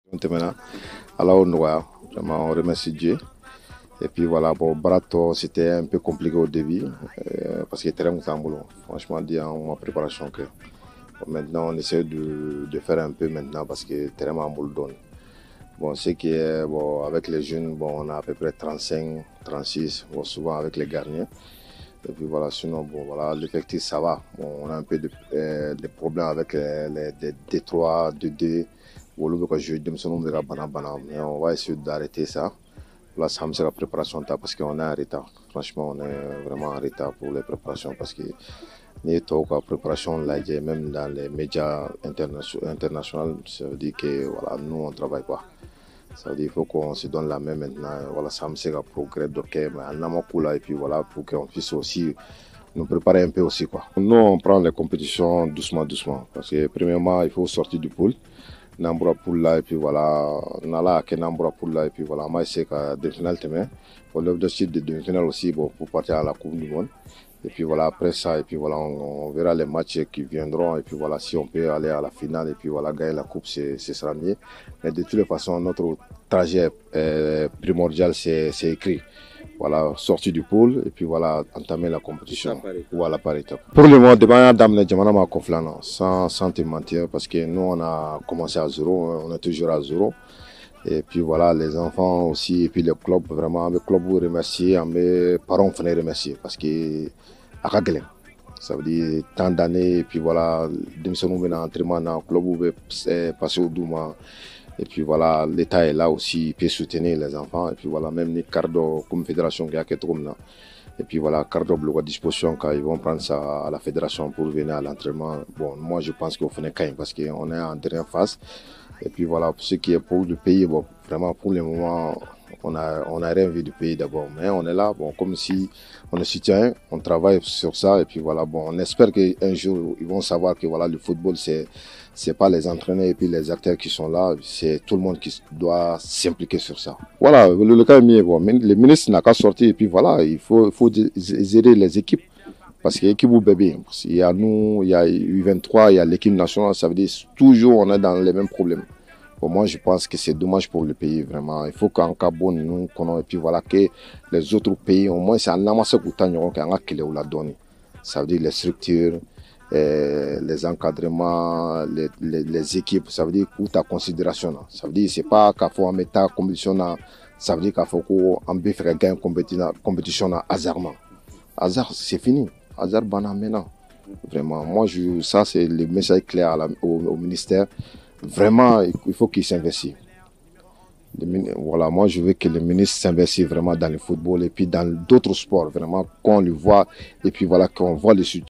Maintenant, alors vraiment, on remercie Dieu. Et puis voilà, bon, Brato, c'était un peu compliqué au début, parce qu'il était très boulot. Franchement, dit en ma préparation que maintenant, on essaie de faire un peu maintenant parce que tellement boulot donne. Bon, ce qui est, bon, avec les jeunes, bon, on a à peu près 35, 36, bon, souvent avec les gardiens. Et puis voilà, sinon, bon, voilà, l'effectif, ça va. Bon, on a un peu de problèmes avec les D3, D2. Olu bɛ jouer denmisɛnninw bɛ ka bana mais on va essayer d'arrêter ça. Là, ça me sert la préparation parce qu'on est en retard. Franchement, on est vraiment en retard pour les préparations parce que ni tɔw ka préparation lajɛ même dans les médias internationaux, ça veut dire que voilà, nous on travaille pas. Ça veut dire qu'il faut qu'on se donne la main maintenant. Voilà, ça me sert à progrès d'ok, mais en amont et puis voilà, pour qu'on puisse aussi nous préparer un peu aussi quoi. Nous on prend les compétitions doucement parce que premièrement il faut sortir du pool. Nambura pool là et puis voilà, nala ke Nambura pool là et puis voilà, moi c'est qu'à demi-finale demain. Pour l'objectif de demi-finale aussi bon, pour partir à la Coupe du Monde. Et puis voilà, après ça, et puis voilà, on verra les matchs qui viendront. Et puis voilà, si on peut aller à la finale et puis voilà, gagner la coupe, ce sera mieux. Mais de toutes les façons, notre trajet primordial, c'est écrit. Voilà, sortir du pool et puis voilà, entamer la compétition. Voilà, par étape. Pour le moment, sans te mentir, parce que nous, on a commencé à zéro, on est toujours à zéro. Et puis voilà, les enfants aussi, et puis les clubs, vraiment, les clubs vous remercier, mes parents vous remercier, parce que ça veut dire tant d'années, et puis voilà, nous venons entraînement dans le club, vous passer au Douma. Et puis voilà, l'État est là aussi, il peut soutenir les enfants. Et puis voilà, même les cardos comme fédération qui a quelque chose là. Et puis voilà, cardo bloc à disposition quand ils vont prendre ça à la fédération pour venir à l'entraînement. Bon, moi je pense qu'on fait quand même parce qu'on est en dernière phase. Et puis voilà, pour ce qui est pour le pays, bon, vraiment pour le moment, on a rien vu du pays d'abord. Mais on est là, bon, comme si on est citoyen, on travaille sur ça. Et puis voilà, bon, on espère qu'un jour, ils vont savoir que voilà, le football, c'est pas les entraîneurs et puis les acteurs qui sont là, c'est tout le monde qui doit s'impliquer sur ça. Voilà, le cas est mieux, bon, le ministre n'a qu'à sortir et puis voilà, il faut gérer les équipes. Parce qu'il y a l'équipe bébé, il y a nous, il y a U23, il y a l'équipe nationale, ça veut dire toujours on est dans les mêmes problèmes. Pour moi, je pense que c'est dommage pour le pays, vraiment. Il faut qu'en Gabon, nous connaissons, et puis voilà, que les autres pays, au moins, c'est un amassé qui la donne. Ça veut dire les structures, les encadrements, les équipes, ça veut dire toute ta considération. Ça veut dire c'est pas qu'il faut en mettre en compétition, ça veut dire qu'il faut qu'on faire gagner une compétition à hasardement. Hasard, c'est fini. Hasard, maintenant. Vraiment, moi, ça, c'est le message clair au ministère. Vraiment, il faut qu'il s'investisse. Voilà, moi, je veux que le ministre s'investisse vraiment dans le football et puis dans d'autres sports, vraiment, qu'on le voit et puis voilà, qu'on voit les